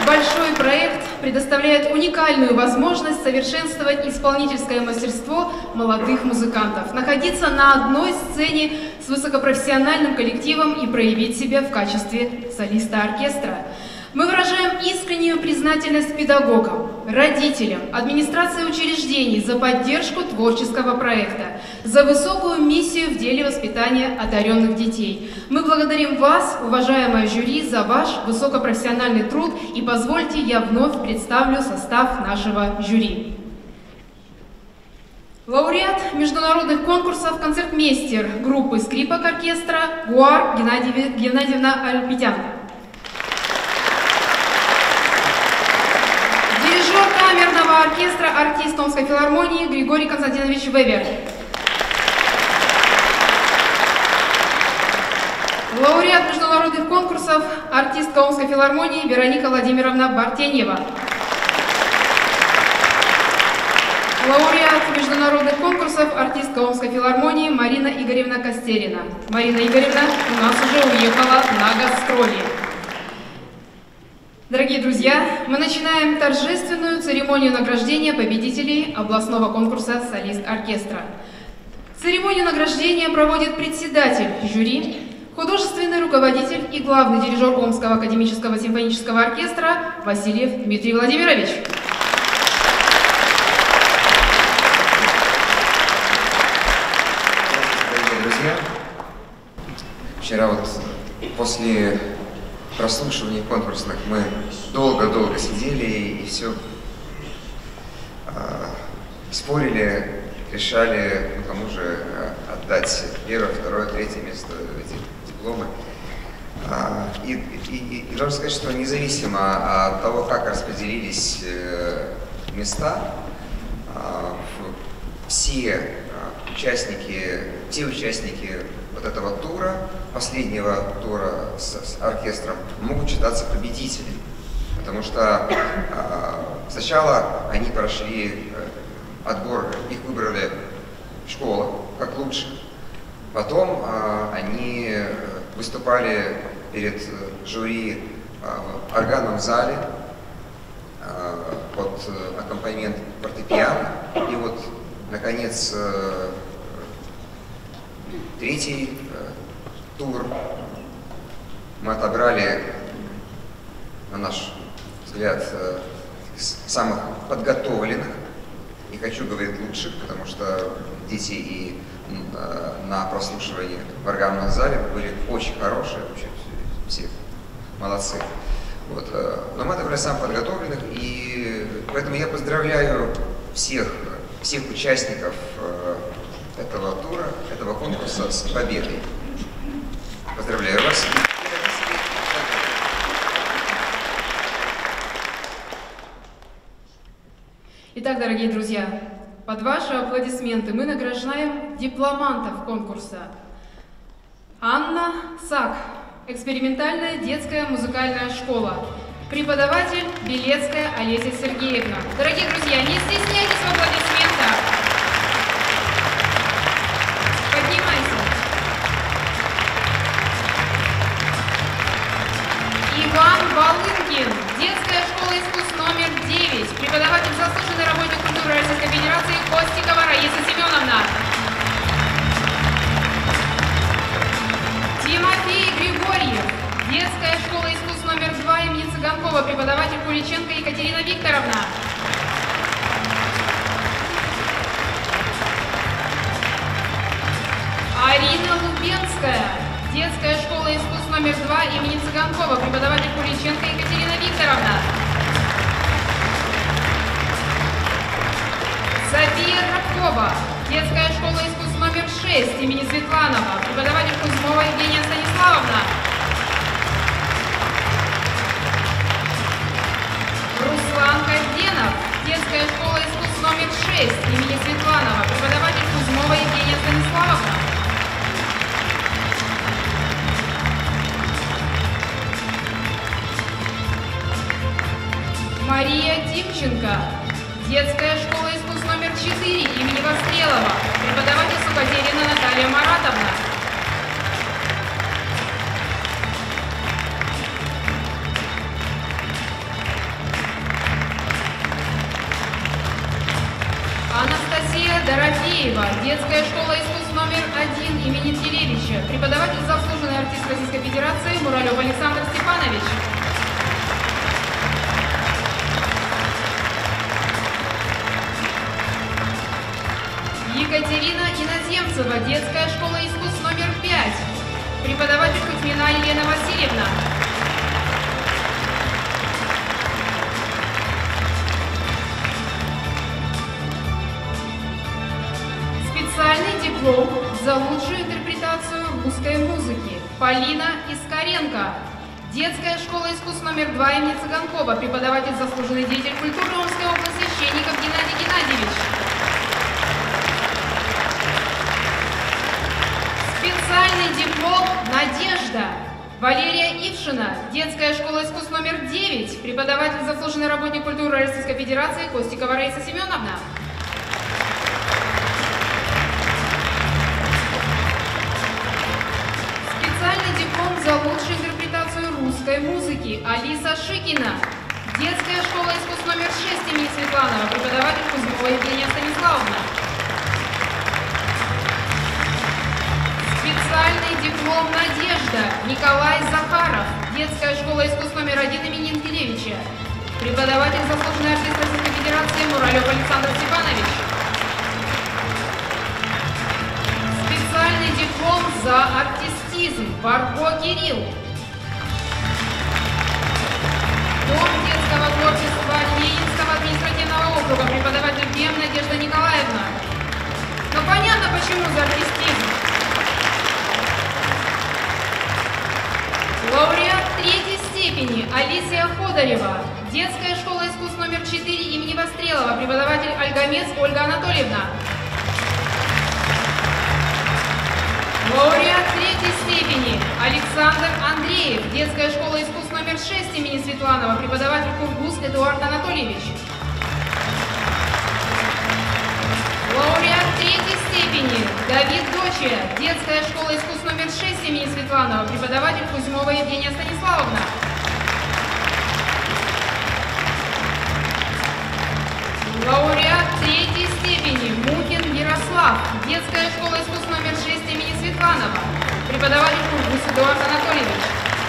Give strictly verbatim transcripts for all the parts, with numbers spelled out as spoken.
большой проект предоставляет уникальную возможность совершенствовать исполнительское мастерство молодых музыкантов, находиться на одной сцене с высокопрофессиональным коллективом и проявить себя в качестве солиста оркестра. Мы выражаем искреннюю признательность педагогам, родителям, администрации учреждений за поддержку творческого проекта, за высокую миссию в деле воспитания одаренных детей. Мы благодарим вас, уважаемое жюри, за ваш высокопрофессиональный труд, и позвольте я вновь представлю состав нашего жюри. Лауреат международных конкурсов, концертмейстер группы скрипок оркестра Гуар Геннадьевна Альпетян. Дирижер камерного оркестра, артист Томской филармонии Григорий Константинович Вебер. Лауреат международных конкурсов, артистка Омской филармонии Вероника Владимировна Бартенева. Лауреат международных конкурсов, артистка Омской филармонии Марина Игоревна Костерина. Марина Игоревна у нас уже уехала на гастроли. Дорогие друзья, мы начинаем торжественную церемонию награждения победителей областного конкурса «Солист оркестра». Церемонию награждения проводит председатель жюри, художественный руководитель и главный дирижер Омского академического симфонического оркестра Васильев Дмитрий Владимирович. Дорогие друзья, вчера вот после прослушиваний конкурсных мы долго-долго сидели и все э, спорили, решали, ну, кому же э, отдать первое, второе, третье место, эти дипломы. Э, и, и, и, и должен сказать, что независимо от того, как распределились э, места, э, все э, участники, все участники вот этого тура, последнего тура с, с оркестром, могут считаться победителями. Потому что э, сначала они прошли э, отбор, их выбрали в школах как лучше. Потом э, они выступали перед жюри э, в органном зале э, под аккомпанемент фортепиано. И вот, наконец, э, третий э, тур мы отобрали, на наш взгляд, э, самых подготовленных. Не хочу говорить лучших, потому что дети и э, на прослушивании в органном зале были очень хорошие, вообще все молодцы. Вот, э, но мы отобрали самых подготовленных, и поэтому я поздравляю всех, всех участников э, этого тура, этого конкурса с победой. Поздравляю вас. Итак, дорогие друзья, под ваши аплодисменты мы награждаем дипломантов конкурса. Анна Сак, экспериментальная детская музыкальная школа. Преподаватель Белецкая Олеся Сергеевна. Дорогие друзья, не стесняйтесь в аплодисментах. Поднимайся. Иван Волынкин, детская школа искусств номер девять, преподаватель, заслуженный работник культуры Российской Федерации Костикова Раиса Семеновна. Тимофей Григорьев, детская школа искусств номер два имени Цыганкова, преподаватель Куличенко Екатерина Викторовна. Арина Лубенская, детская школа искусств номер два имени Цыганкова, преподаватель Куличенко Екатерина Викторовна. София Рабкова, детская школа искусств номер шесть имени Светланова, преподаватель Кузьмова Евгения Станиславовна. Руслан Карденов, детская школа искусств номер шесть имени Светланова, преподаватель Кузьмова Евгения Станиславовна. Мария Тимченко, детская школа искусств номер четыре имени Вострелова, преподаватель Сукатерина Наталья Маратовна. Дорофеева, детская школа искусств номер один имени Телевича, преподаватель, заслуженный артист Российской Федерации Муралев Александр Степанович. Екатерина Иноземцева, детская школа искусств номер пять, преподаватель Кузьмина Елена Васильевна. Специальный диплом за лучшую интерпретацию русской музыки Полина Искаренко, детская школа искусств номер два имени Цыганкова, преподаватель, заслуженный деятель культуры Омской области Щенников Геннадий Геннадьевич. Специальный диплом «Надежда» Валерия Ившина, детская школа искусств номер девять, преподаватель, заслуженный работник культуры Российской Федерации Костикова Раиса Семеновна. Специальный диплом за лучшую интерпретацию русской музыки Алиса Шикина, детская школа искусств номер шесть имени Светланова, преподаватель Кузьмова Евгения Станиславовна. Специальный диплом «Надежда» Николай Захаров, детская школа искусств номер один имени Инкелевича, преподаватель, заслуженный артист Российской Федерации Муралев Александр Степанович. Специальный диплом за артистизм Барко Кирилл. Дом детского творчества Ленинского административного округа, преподаватель ПЕМ Надежда Николаевна. Ну понятно, почему за артистизм. Лауреат третьей степени Алисия Ходорева, детская школа искусств номер четыре имени Вострелова, преподаватель Альгамец Ольга Анатольевна. Лауреат третьей степени Александр Андреев, детская школа искусств номер шесть имени Светланова, преподаватель Кургуз Эдуард Анатольевич. Лауреат третьей степени Давид Дочия, детская школа искусств номер шесть имени Светланова, преподаватель Кузьмова Евгения Станиславовна. Лауреат третьей степени Мухин Ярослав, детская школа искусств номер шесть имени Светланова, преподаватель Кургуз Эдуард Анатольевич.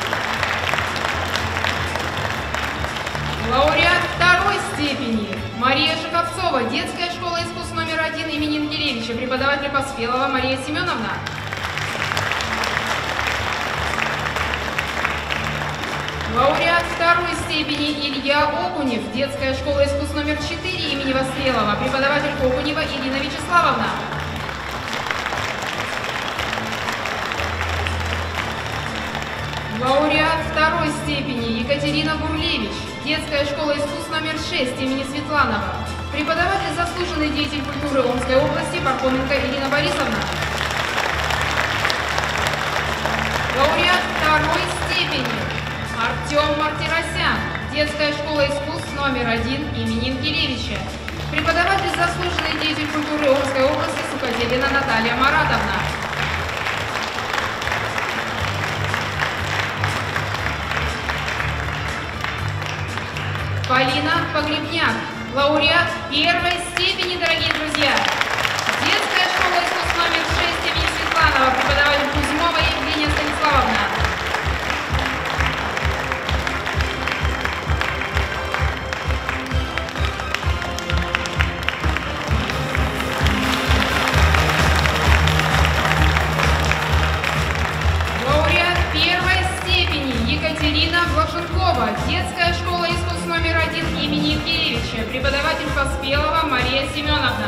Лауреат второй степени Мария Шаковцова, детская школа искусств номер один имени Инкелевича, преподаватель Поспелова Мария Семеновна. Лауреат второй степени Илья Окунев, детская школа искусств номер четыре имени Вострелова, преподаватель Окунева Ирина Вячеславовна. Лауреат второй степени Екатерина Гурлевич, детская школа искусств номер шесть имени Светланова, преподаватель, заслуженный деятель культуры Омской области Пархоменко Ирина Борисовна. Лауреат второй степени Артем Мартиросян, детская школа искусств номер один имени Инкелевича, преподаватель, заслуженный деятель культуры Омской области Сукателина Наталья Маратовна. Полина Погребняк, лауреат первой степени, дорогие друзья. Детская школа искусств номер шесть имени Светланова, преподаватель Кузьмова Евгения Станиславовна. Лауреат первой степени Екатерина Блаженкова, детская школа искусств номер один имени Инкелевича, преподаватель Поспелова Мария Семеновна.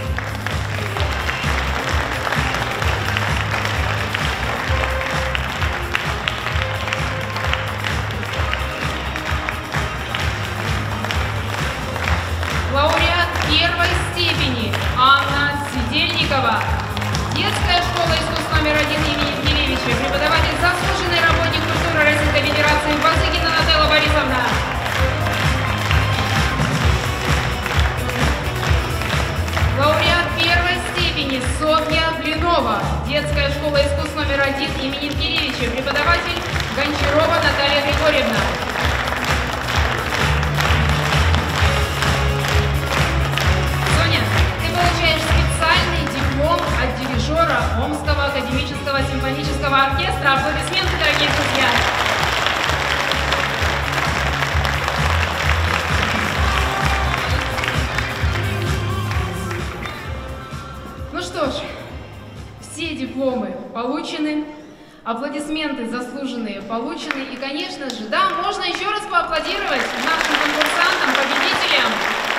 Лауреат первой степени Анна Сидельникова, детская школа искусств номер один имени Инкелевича, преподаватель, заслуженный работник культуры Российской Федерации Базыгина Нателла Борисовна. Лауреат первой степени Софья Блинова, детская школа искусств номер один имени Инкелевича, преподаватель Гончарова Наталья Григорьевна. Соня, ты получаешь специальность Аплодисменты заслуженные получены. И, конечно же, да, можно еще раз поаплодировать нашим конкурсантам, победителям.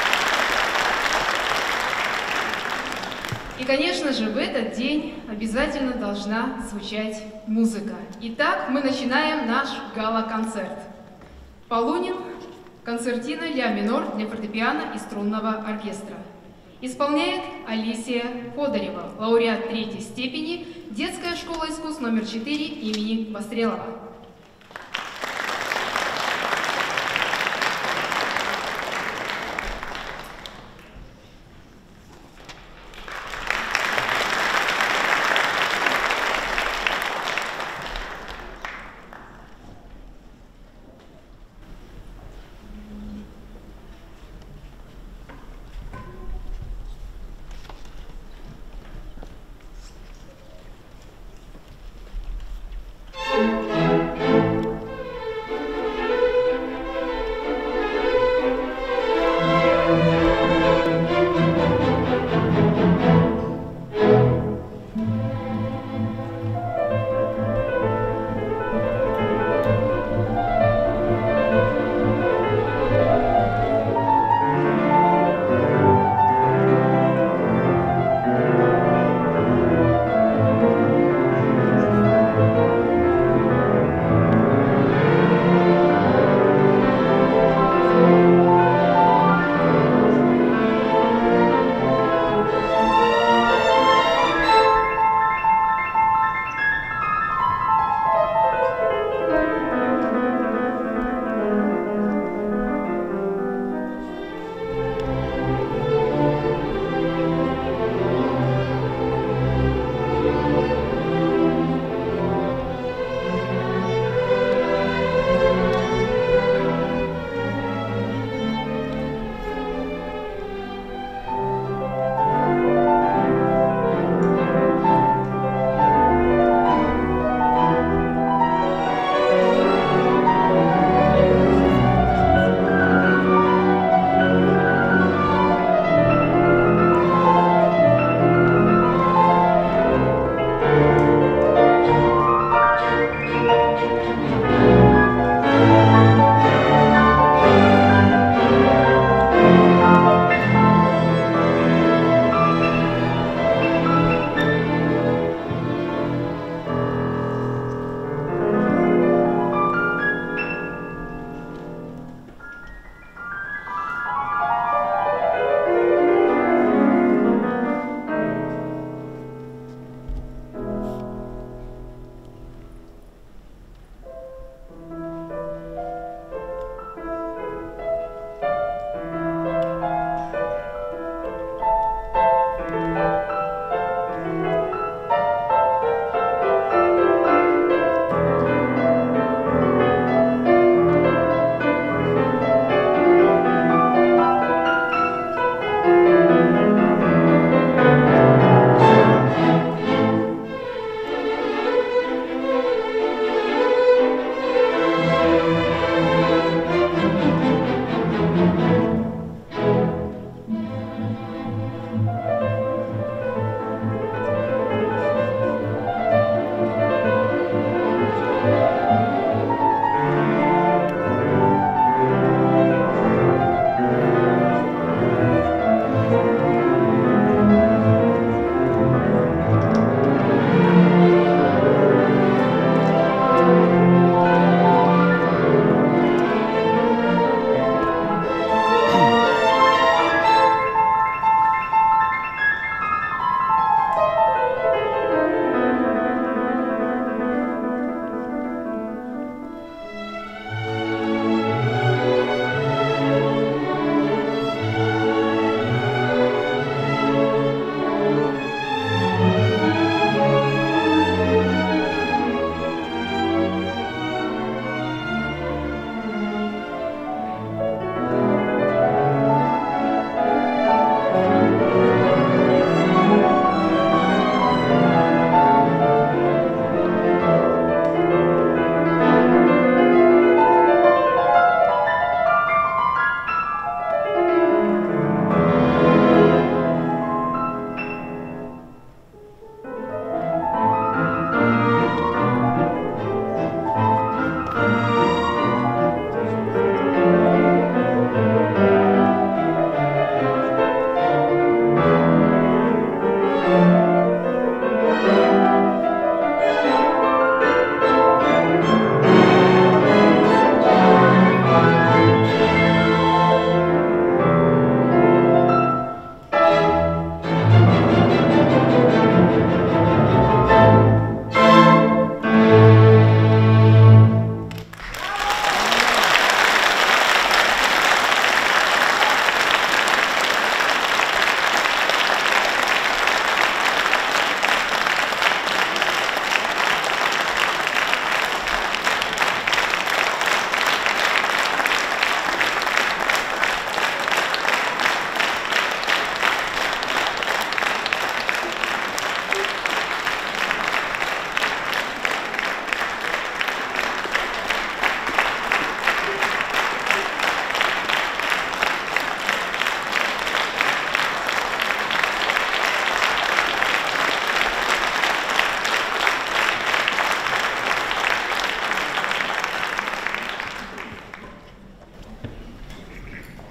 И, конечно же, в этот день обязательно должна звучать музыка. Итак, мы начинаем наш гала-концерт. Полунин, концертина ля минор для фортепиано и струнного оркестра. Исполняет Алисия Ходорева, лауреат третьей степени, детская школа искусств номер четыре имени Пострелова. Thank you.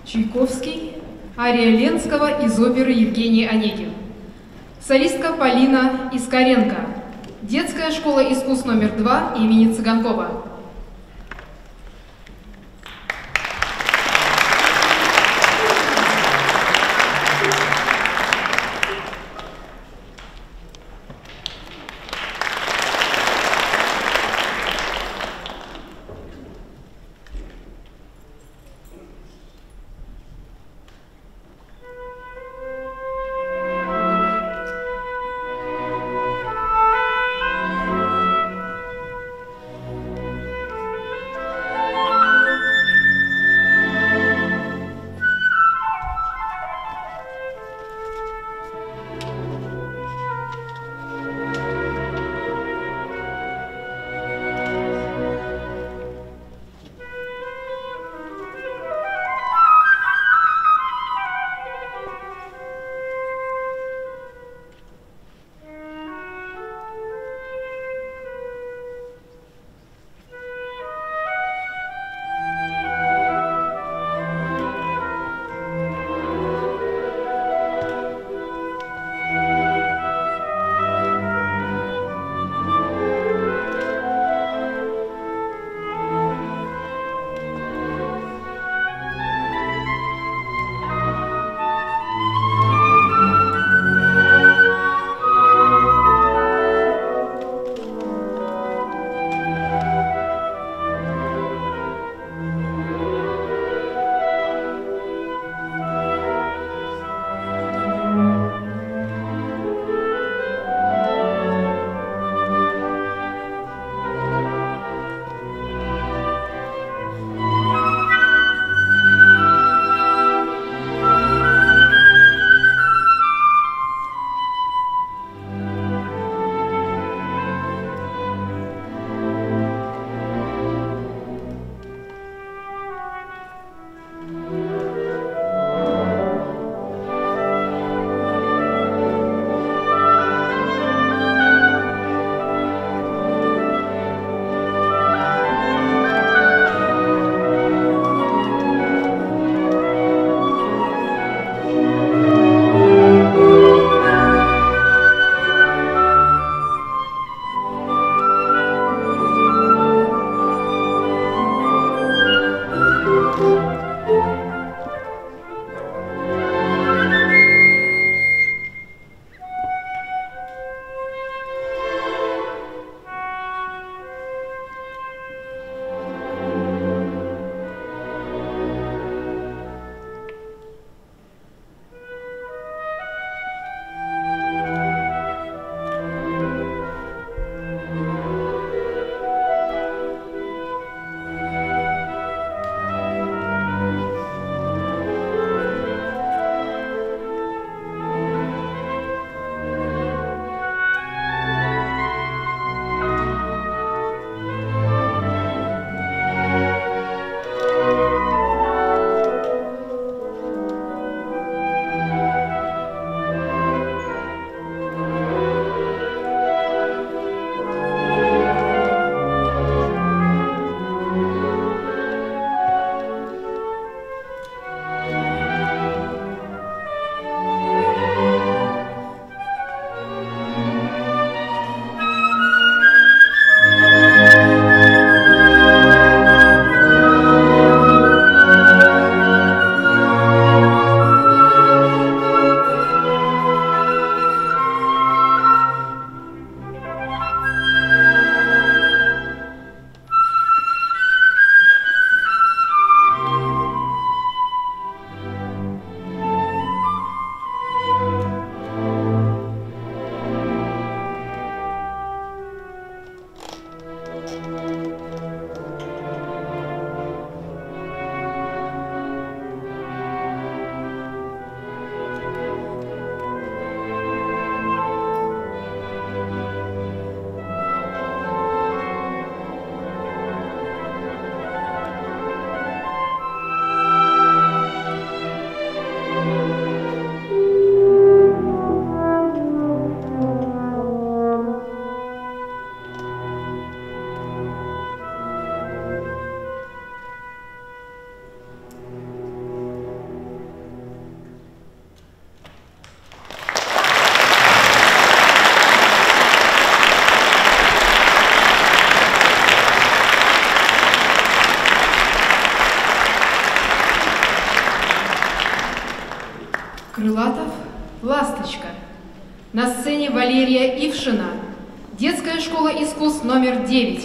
Чайковский, ария Ленского из оперы «Евгений Онегин». Солистка Полина Искоренко. Детская школа искусств номер два имени Цыганкова. «Ласточка». На сцене Валерия Ившина, детская школа искусств номер девять.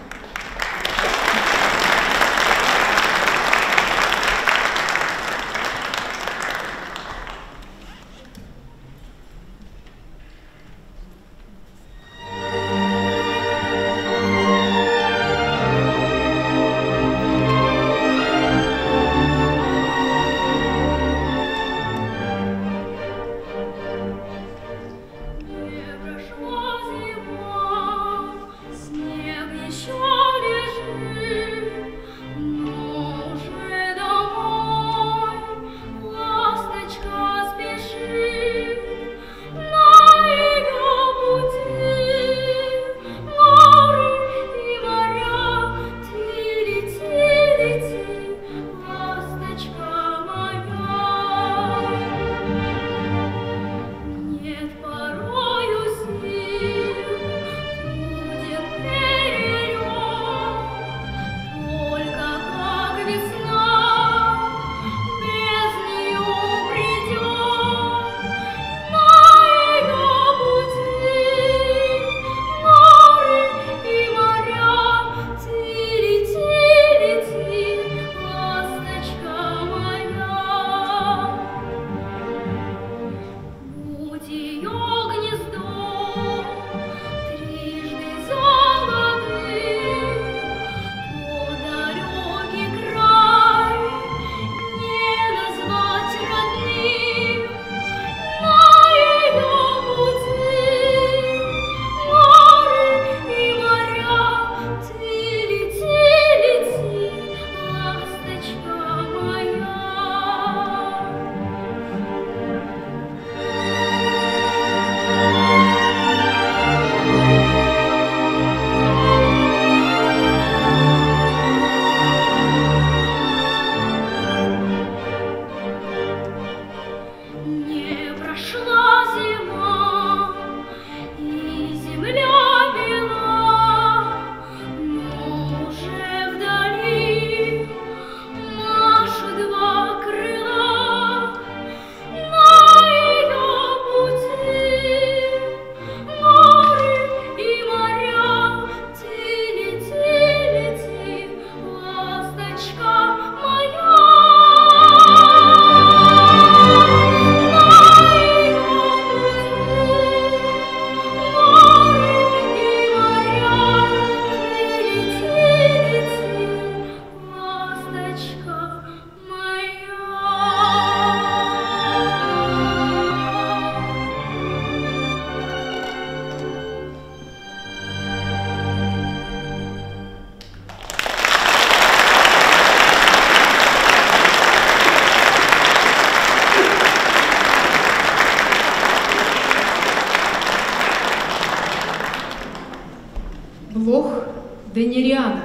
Денериана.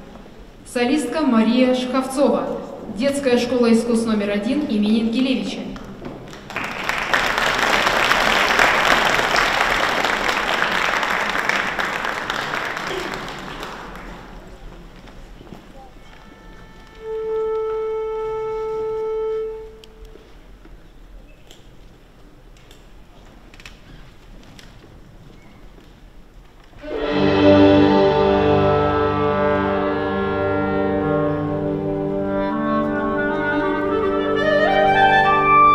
Солистка Мария Шховцова. Детская школа искусств номер один имени Нгелевича. Thank you.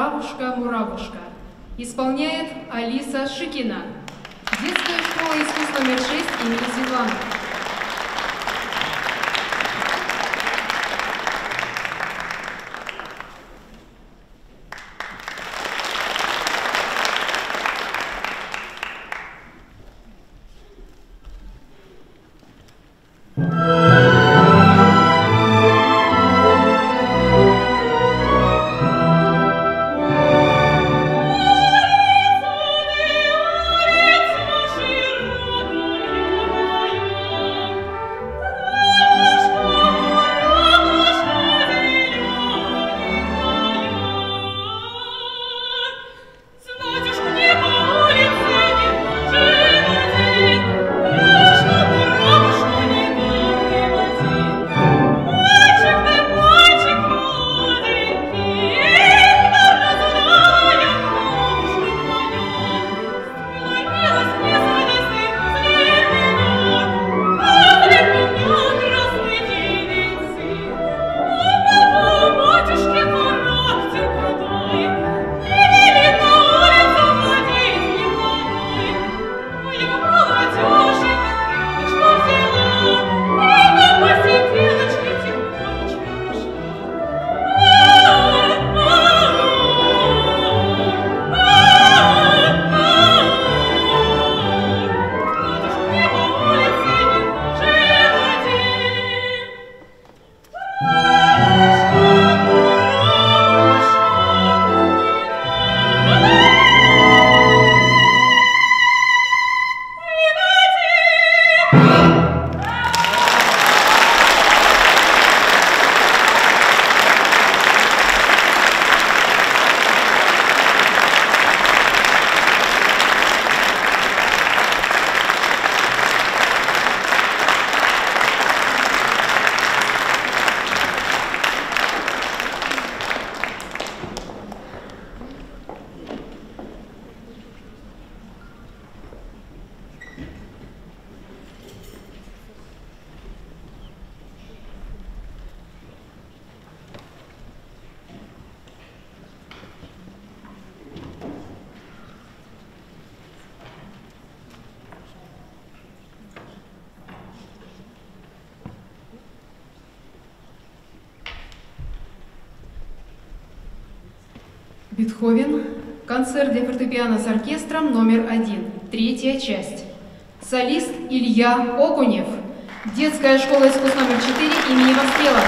«Журавушка-муравушка». Исполняет Алиса Шикина. Детская школа искусств номер шесть имени Светланы. Бетховен. Концерт для фортепиано с оркестром номер один. Третья часть. Солист Илья Окунев. Детская школа искусств номер четыре имени Вастрелова.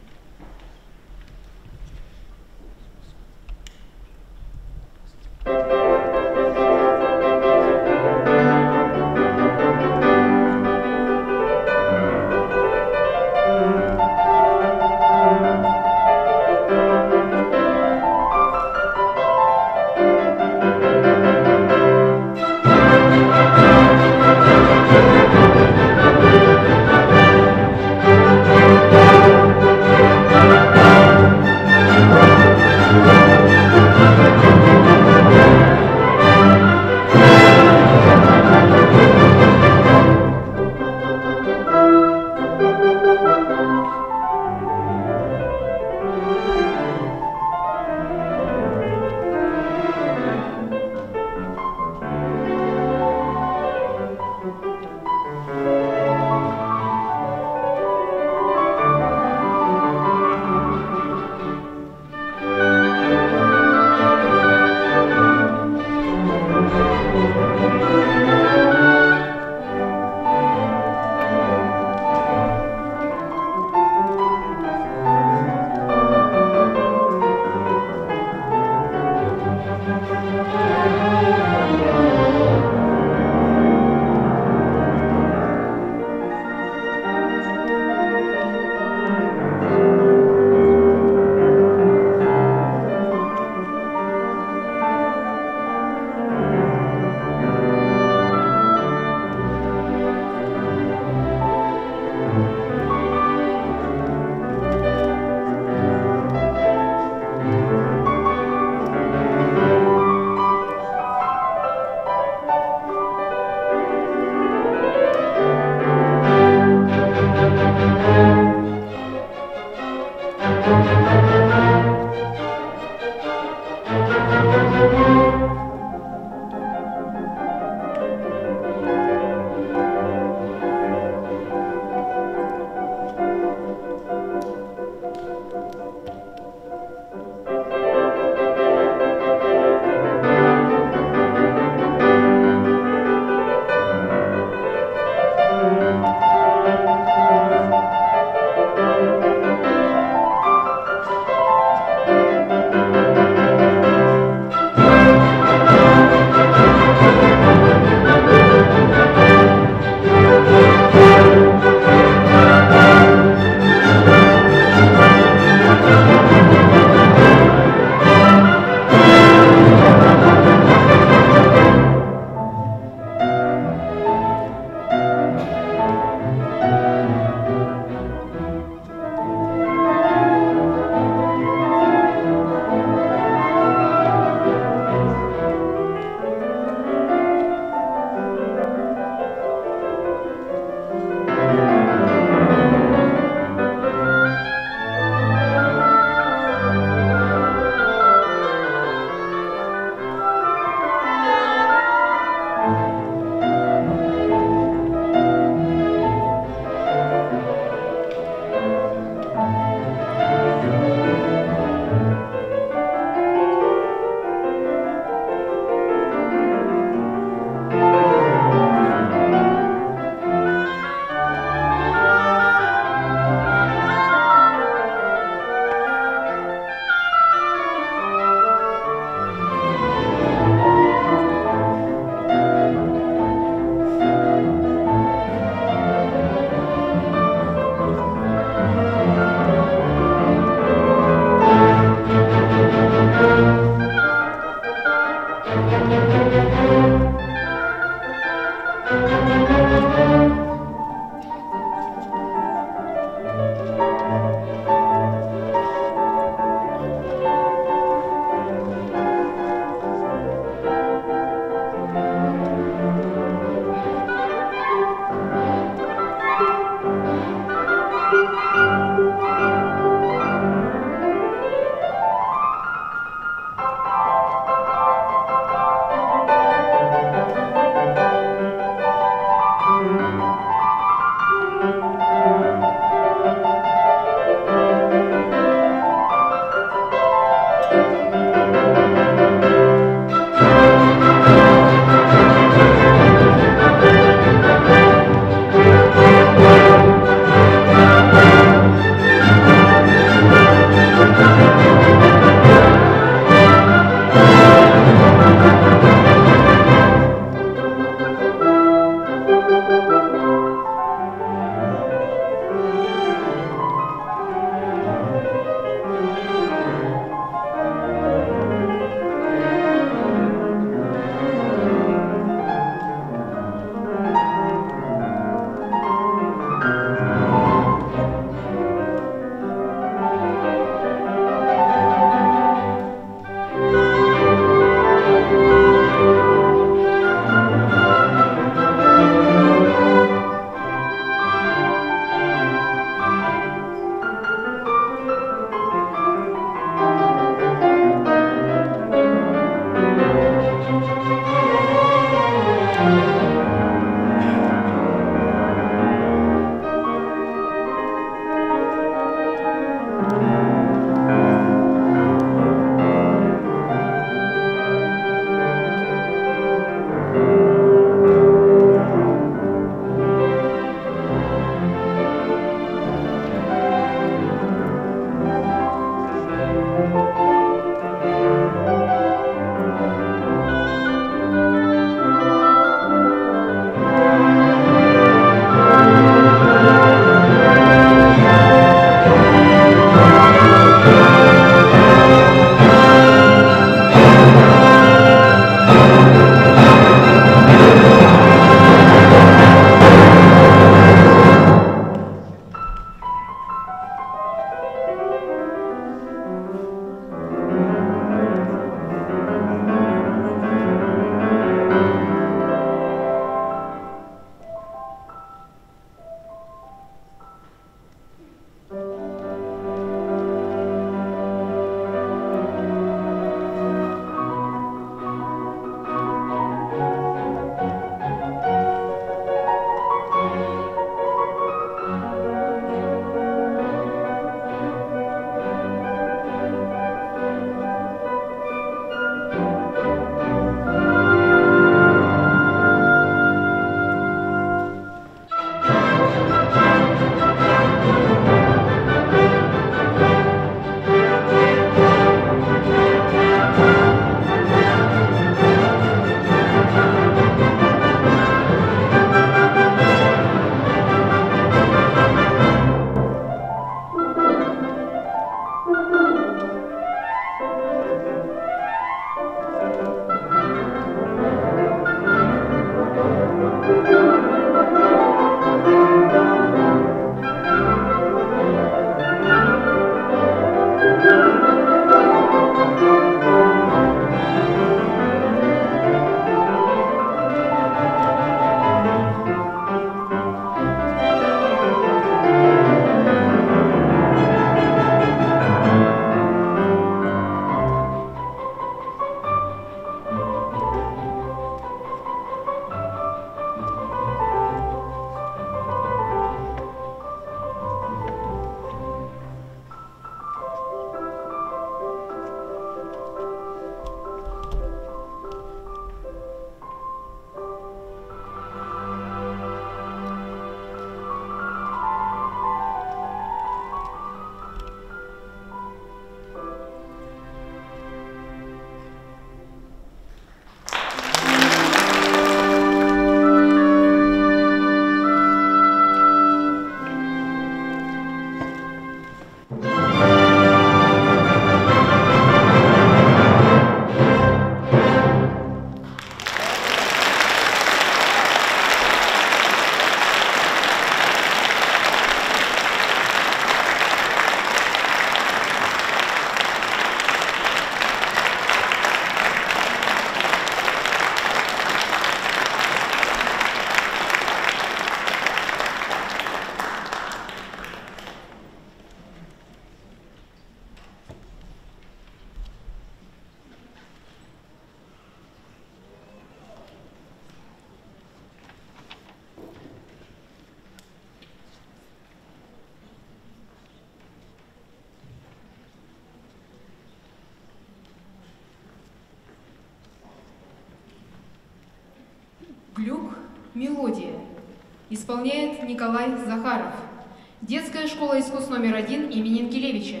«Мелодия». Исполняет Николай Захаров. Детская школа искусств номер один имени Инкелевича.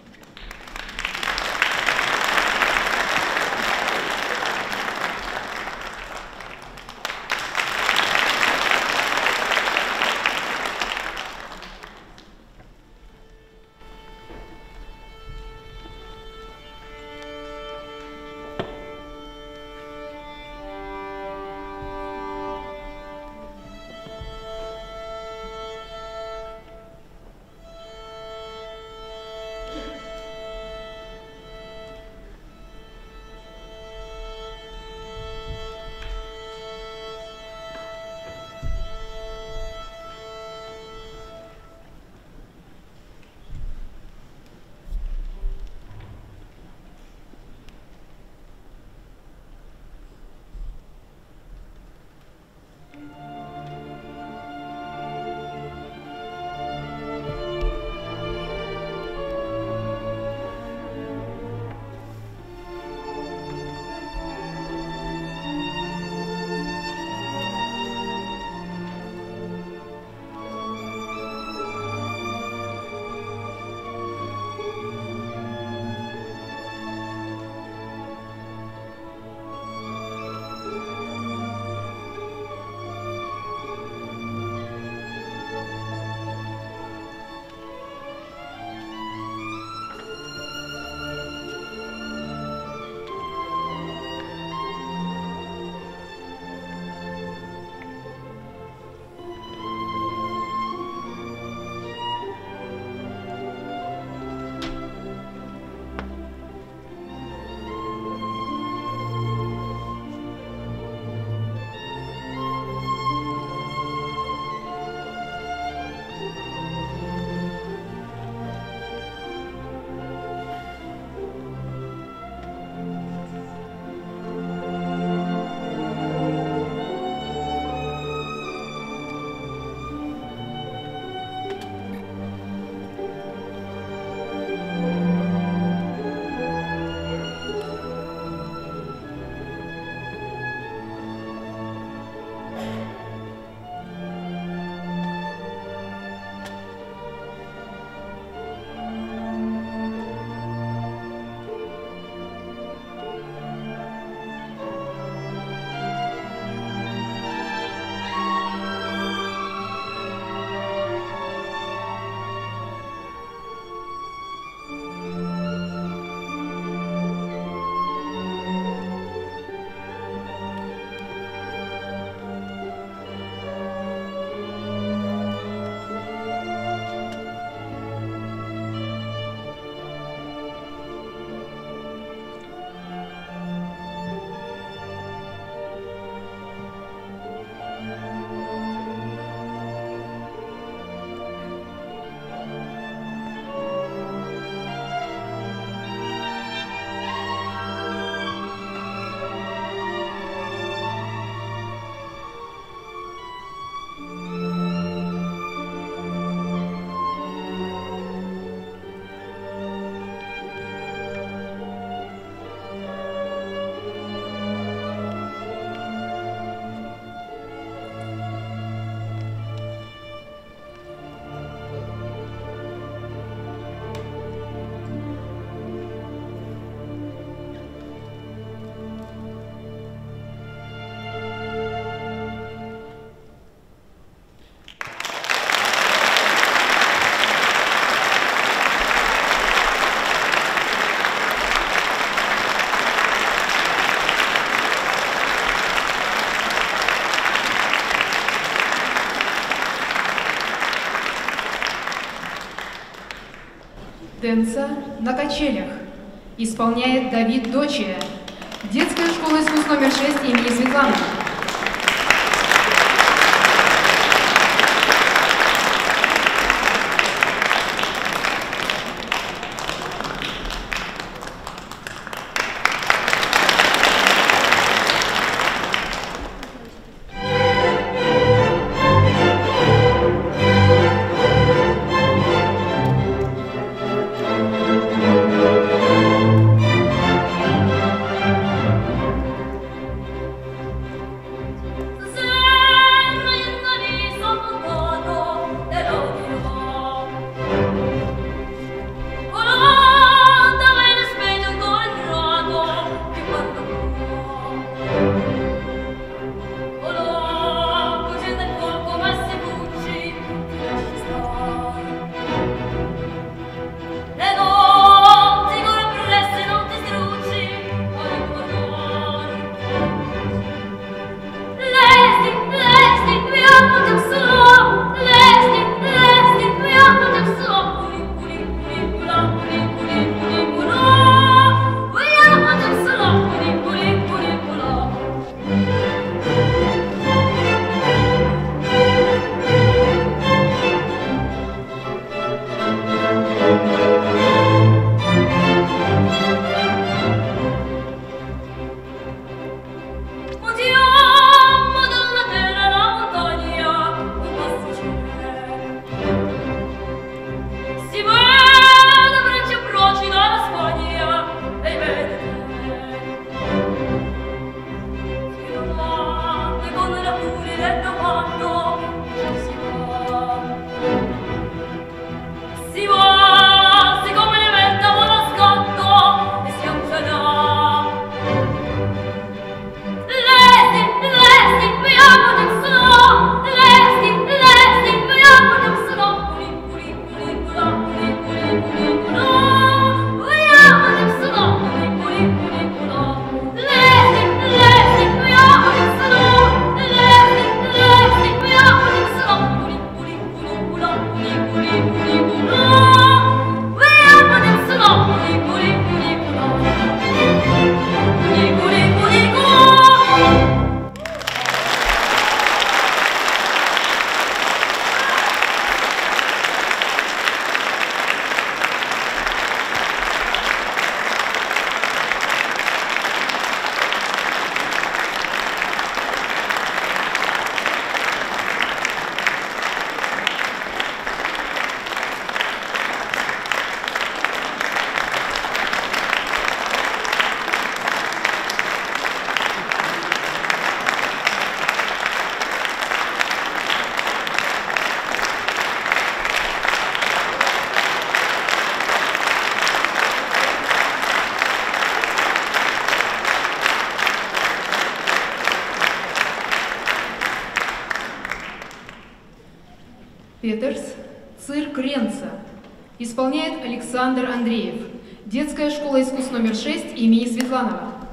Дэнса на качелях исполняет Давид Дочия. Детская школа искусств номер шесть имени Светланы. Петерс, цирк Ренца. Исполняет Александр Андреев. Детская школа искусств номер шесть имени Светланова.